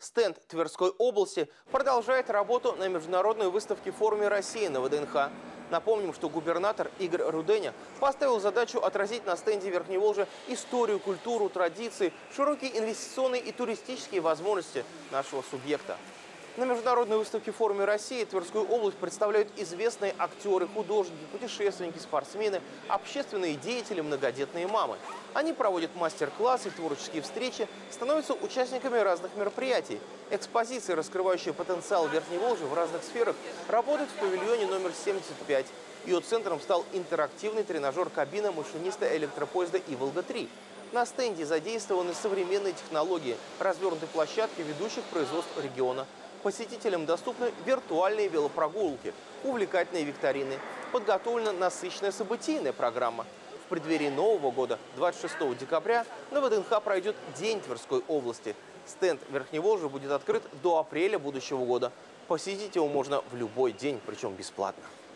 Стенд Тверской области продолжает работу на международной выставке «Форуме России» на ВДНХ. Напомним, что губернатор Игорь Руденя поставил задачу отразить на стенде Верхневолжья историю, культуру, традиции, широкие инвестиционные и туристические возможности нашего субъекта. На международной выставке «Форуме России» Тверскую область представляют известные актеры, художники, путешественники, спортсмены, общественные деятели, многодетные мамы. Они проводят мастер-классы, творческие встречи, становятся участниками разных мероприятий. Экспозиции, раскрывающие потенциал Верхневолжья в разных сферах, работают в павильоне номер 75. Ее центром стал интерактивный тренажер-кабина машиниста электропоезда «Иволга-3». На стенде задействованы современные технологии, развернуты площадки ведущих производств региона. Посетителям доступны виртуальные велопрогулки, увлекательные викторины. Подготовлена насыщенная событийная программа. В преддверии Нового года, 26 декабря, на ВДНХ пройдет День Тверской области. Стенд Верхневолжья будет открыт до апреля будущего года. Посетить его можно в любой день, причем бесплатно.